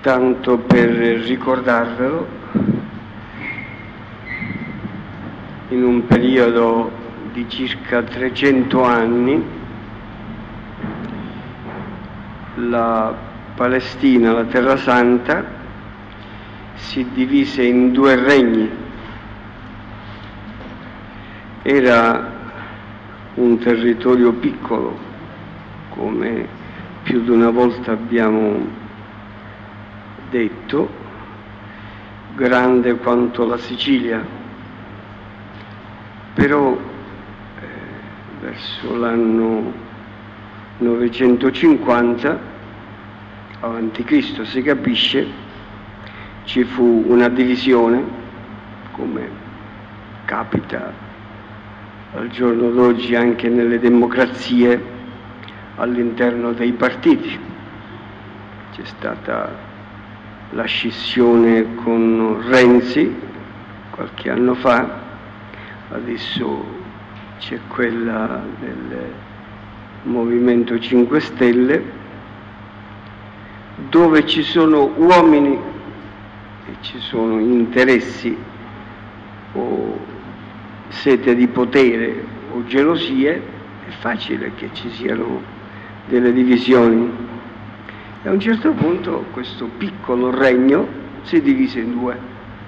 tanto per ricordarvelo, in un periodo di circa 300 anni la Palestina, la Terra Santa, si divise in due regni. Era un territorio piccolo, come più di una volta abbiamo detto, grande quanto la Sicilia, però verso l'anno 950 avanti Cristo, si capisce, ci fu una divisione, come capita al giorno d'oggi anche nelle democrazie, all'interno dei partiti. C'è stata la scissione con Renzi qualche anno fa, adesso c'è quella del Movimento 5 Stelle, dove ci sono uomini e ci sono interessi o sete di potere o gelosie, è facile che ci siano delle divisioni. E a un certo punto questo piccolo regno si divise in due.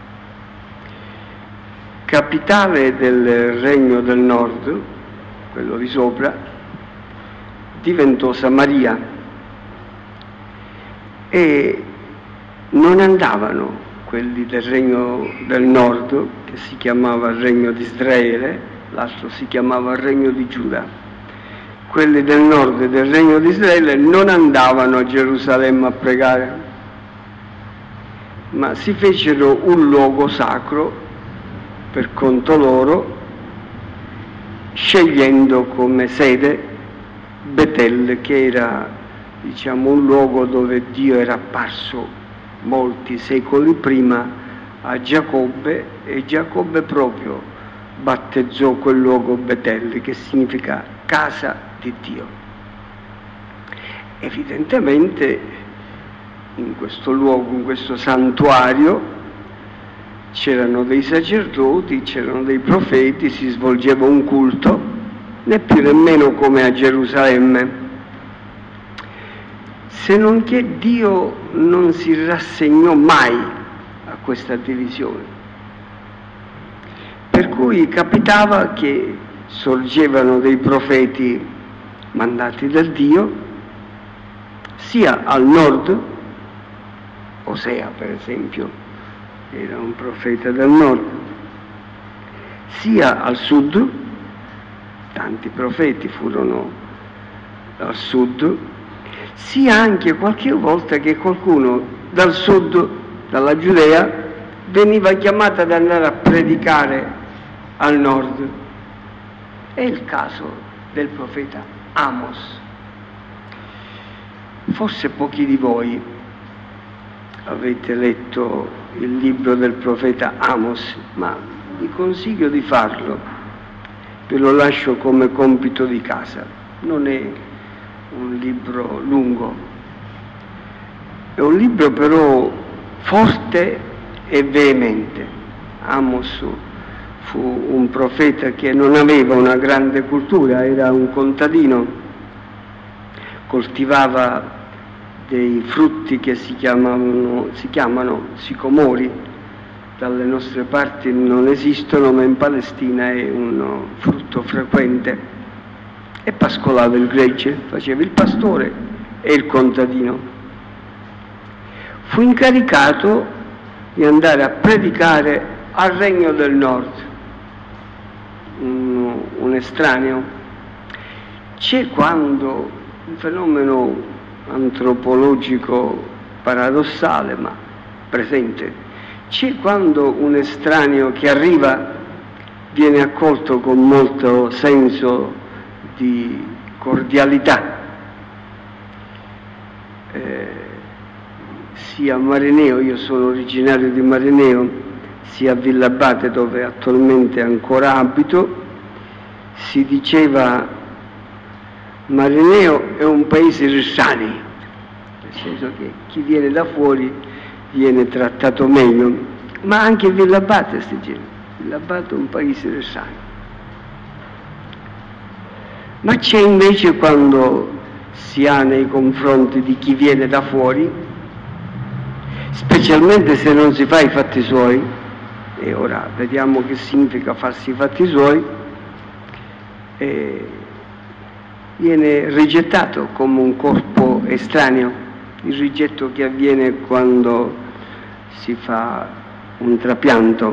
Capitale del Regno del Nord, quello di sopra, diventò Samaria, e non andavano quelli del Regno del Nord, che si chiamava il Regno di Israele, l'altro si chiamava il Regno di Giuda. Quelli del Nord e del Regno di Israele non andavano a Gerusalemme a pregare, ma si fecero un luogo sacro per conto loro, scegliendo come sede Betel, che era, diciamo, un luogo dove Dio era apparso molti secoli prima a Giacobbe, e Giacobbe proprio battezzò quel luogo Betel, che significa casa di Dio. Evidentemente in questo luogo, in questo santuario, c'erano dei sacerdoti, c'erano dei profeti, si svolgeva un culto, né più nemmeno come a Gerusalemme, se non che Dio non si rassegnò mai a questa divisione. Per cui capitava che sorgevano dei profeti mandati da Dio, sia al nord, Osea per esempio era un profeta del nord, sia al sud, tanti profeti furono al sud, sia anche qualche volta che qualcuno dal sud, dalla Giudea, veniva chiamato ad andare a predicare al nord. È il caso del profeta Amos. Forse pochi di voi avete letto il libro del profeta Amos, ma vi consiglio di farlo, ve lo lascio come compito di casa. Non è un libro lungo, è un libro però forte e veemente. Amos fu un profeta che non aveva una grande cultura, era un contadino, coltivava dei frutti che si chiamano sicomori. Dalle nostre parti non esistono, ma in Palestina è un frutto frequente, e pascolava il gregge, faceva il pastore e il contadino. Fu incaricato di andare a predicare al Regno del Nord, un estraneo. C'è quando un fenomeno antropologico paradossale, ma presente, c'è quando un estraneo che arriva viene accolto con molto senso di cordialità, sia a Marineo, io sono originario di Marineo, sia a Villabate, dove attualmente ancora abito, si diceva Marineo è un paese rissani, nel senso che chi viene da fuori viene trattato meglio, ma anche Villabate sti giri. Villabate è un paese del Sane. Ma c'è invece quando si ha nei confronti di chi viene da fuori, specialmente se non si fa i fatti suoi, e ora vediamo che significa farsi i fatti suoi, viene rigettato come un corpo estraneo, il rigetto che avviene quando si fa un trapianto.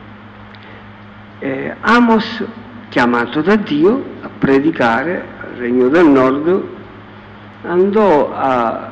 Amos, chiamato da Dio a predicare al Regno del Nord, andò a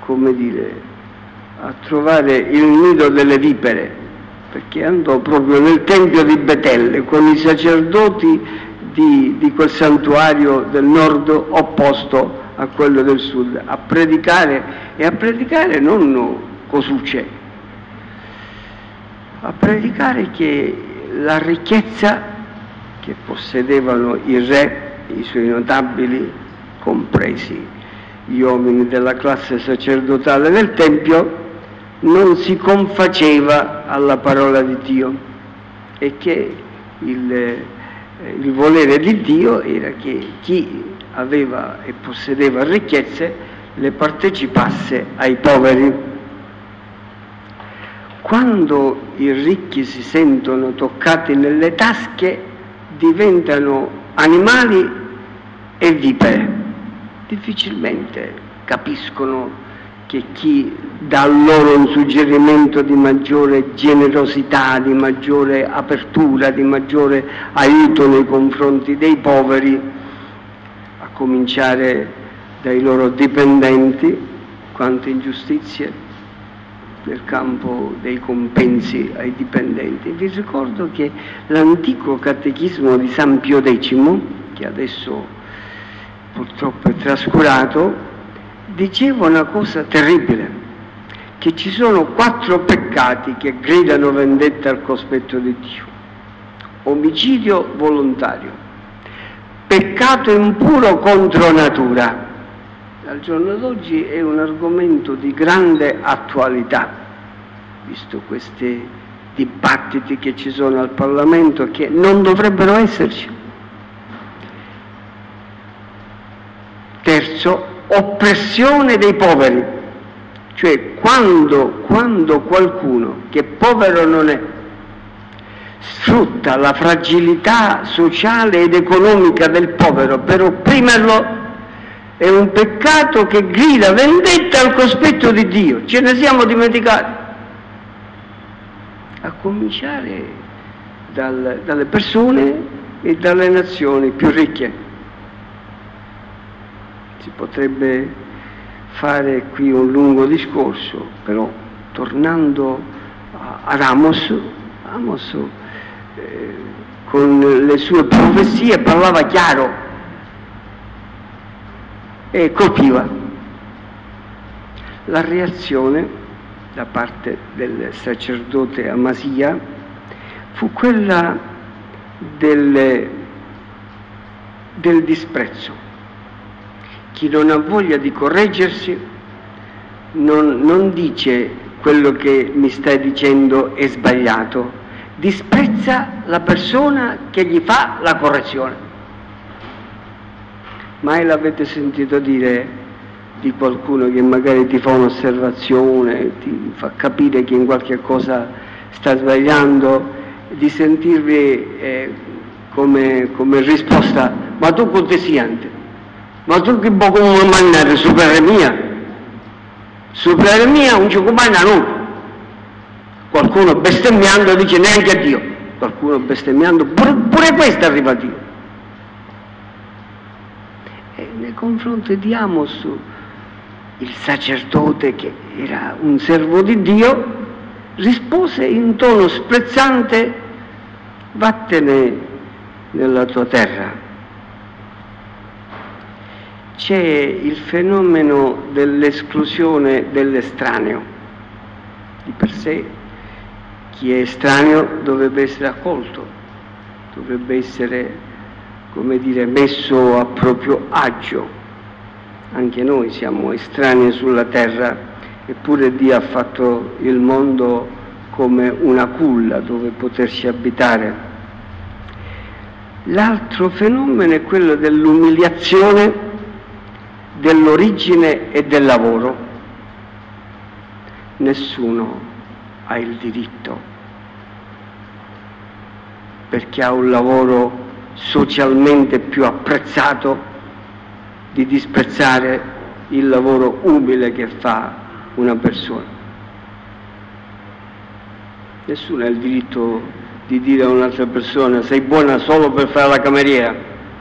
trovare il nido delle vipere, perché andò proprio nel tempio di Betel con i sacerdoti di quel santuario del nord opposto a quello del sud, a predicare, e a predicare non cosucce, a predicare che la ricchezza che possedevano i re, i suoi notabili, compresi gli uomini della classe sacerdotale del Tempio, non si confaceva alla parola di Dio, e che il volere di Dio era che chi aveva e possedeva ricchezze le partecipasse ai poveri. Quando i ricchi si sentono toccati nelle tasche, diventano animali e vipere. Difficilmente capiscono che chi dà loro un suggerimento di maggiore generosità, di maggiore apertura, di maggiore aiuto nei confronti dei poveri, a cominciare dai loro dipendenti, quante ingiustizie nel campo dei compensi ai dipendenti. Vi ricordo che l'antico catechismo di San Pio X, che adesso purtroppo è trascurato, diceva una cosa terribile, che ci sono 4 peccati che gridano vendetta al cospetto di Dio: omicidio volontario, peccato impuro contro natura. Al giorno d'oggi è un argomento di grande attualità, visto questi dibattiti che ci sono al Parlamento, che non dovrebbero esserci. Terzo, oppressione dei poveri, cioè quando qualcuno, che povero non è, sfrutta la fragilità sociale ed economica del povero per opprimerlo, è un peccato che grida vendetta al cospetto di Dio. Ce ne siamo dimenticati, a cominciare dalle persone e dalle nazioni più ricche. Si potrebbe fare qui un lungo discorso, però tornando ad Amos, con le sue profezie parlava chiaro e colpiva. La reazione da parte del sacerdote Amasia fu quella del disprezzo. Chi non ha voglia di correggersi non dice quello che mi stai dicendo è sbagliato, disprezza la persona che gli fa la correzione. Mai l'avete sentito dire di qualcuno che magari ti fa un'osservazione, ti fa capire che in qualche cosa sta sbagliando, di sentirvi come risposta: ma tu contesiante, ma tu che vuoi come mandare superare mia non ci comanda nulla. Qualcuno bestemmiando dice neanche a Dio, qualcuno bestemmiando pure questo arriva a Dio. E nei confronti di Amos, il sacerdote, che era un servo di Dio, rispose in tono sprezzante: vattene nella tua terra. C'è il fenomeno dell'esclusione dell'estraneo. Di per sé chi è estraneo dovrebbe essere accolto, dovrebbe essere, messo a proprio agio. Anche noi siamo estranei sulla terra eppure Dio ha fatto il mondo come una culla dove poterci abitare. L'altro fenomeno è quello dell'umiliazione, dell'origine e del lavoro. Nessuno ha il diritto, perché ha un lavoro socialmente più apprezzato, di disprezzare il lavoro umile che fa una persona. Nessuno ha il diritto di dire a un'altra persona: sei buona solo per fare la cameriera,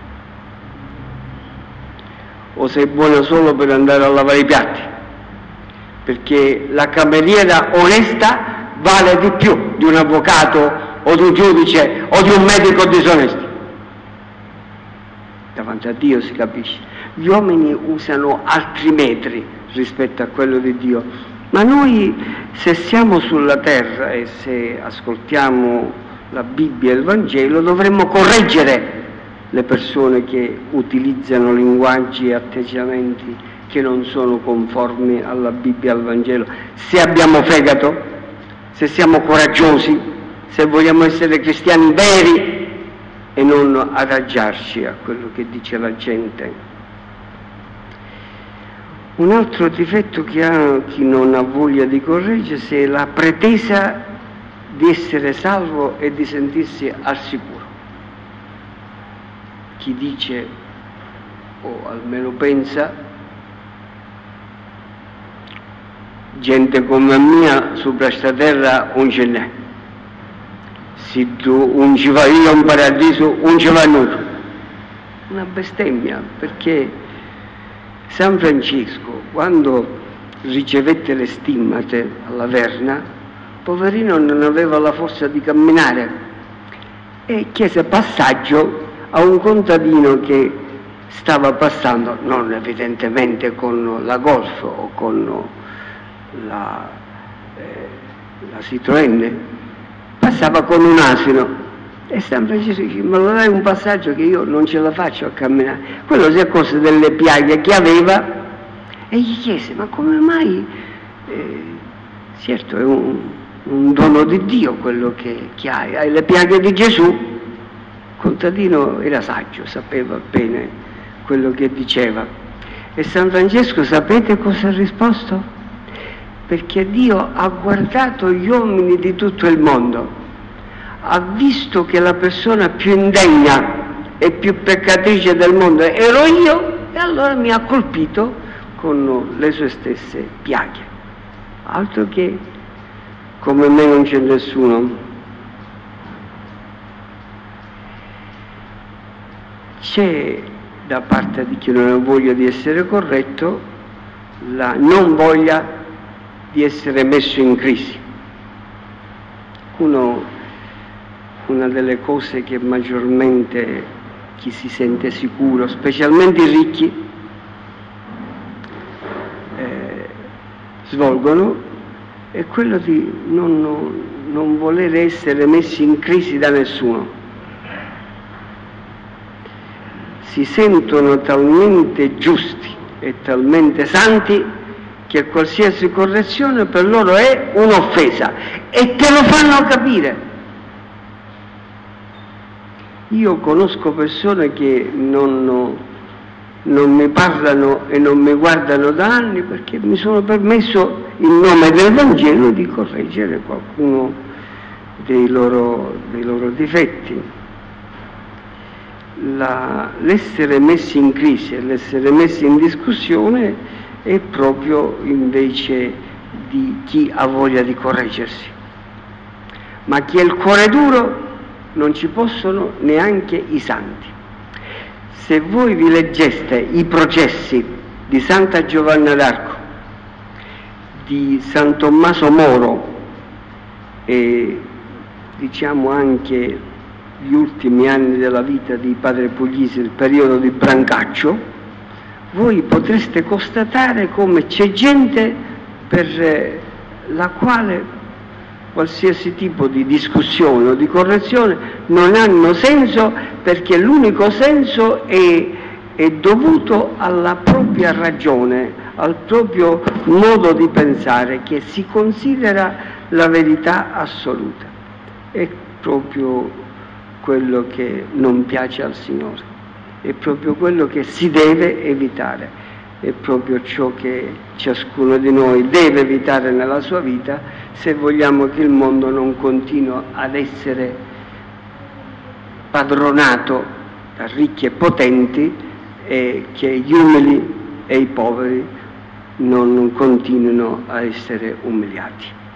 o sei buona solo per andare a lavare i piatti, perché la cameriera onesta vale di più di un avvocato o di un giudice o di un medico disonesto. Davanti a Dio si capisce. Gli uomini usano altri metri rispetto a quello di Dio, ma noi, se siamo sulla terra e se ascoltiamo la Bibbia e il Vangelo, dovremmo correggere le persone che utilizzano linguaggi e atteggiamenti che non sono conformi alla Bibbia e al Vangelo. Se abbiamo fegato, se siamo coraggiosi, se vogliamo essere cristiani veri e non adagiarci a quello che dice la gente. Un altro difetto che ha chi non ha voglia di correggersi è la pretesa di essere salvo e di sentirsi al sicuro. Chi dice, o almeno pensa, gente come mia sopra sta terra non ce n'è. Se tu non ci vai io in paradiso, non ci vai nulla. Una bestemmia, perché San Francesco, quando ricevette le stimmate alla Verna, poverino non aveva la forza di camminare e chiese passaggio a un contadino che stava passando, non evidentemente con la Golf o con la Citroën, passava con un asino, e San Francesco dice: me lo dai un passaggio che io non ce la faccio a camminare. Quello si accorse delle piaghe che aveva e gli chiese: ma come mai? Certo, è un dono di Dio quello che hai le piaghe di Gesù. Il contadino era saggio, sapeva bene quello che diceva. E San Francesco, sapete cosa ha risposto? Perché Dio ha guardato gli uomini di tutto il mondo, ha visto che la persona più indegna e più peccatrice del mondo ero io, e allora mi ha colpito con le sue stesse piaghe. Altro che come me non c'è nessuno. C'è da parte di chi non ha voglia di essere corretto la non voglia di essere messo in crisi. Una delle cose che maggiormente chi si sente sicuro, specialmente i ricchi, svolgono, è quello di non voler essere messi in crisi da nessuno. Si sentono talmente giusti e talmente santi che qualsiasi correzione per loro è un'offesa e te lo fanno capire. Io conosco persone che non mi parlano e non mi guardano da anni perché mi sono permesso, in nome del Vangelo, di correggere qualcuno dei loro difetti. L'essere messi in crisi e l'essere messi in discussione è proprio invece di chi ha voglia di correggersi. Ma chi ha il cuore duro non ci possono neanche i santi. Se voi vi leggeste i processi di Santa Giovanna d'Arco, di San Tommaso Moro e diciamo anche gli ultimi anni della vita di Padre Puglisi, il periodo di Brancaccio, voi potreste constatare come c'è gente per la quale qualsiasi tipo di discussione o di correzione non hanno senso, perché l'unico senso è dovuto alla propria ragione, al proprio modo di pensare, che si considera la verità assoluta. È proprio quello che non piace al Signore, è proprio quello che si deve evitare, è proprio ciò che ciascuno di noi deve evitare nella sua vita, se vogliamo che il mondo non continui ad essere padronato da ricchi e potenti e che gli umili e i poveri non continuino a essere umiliati.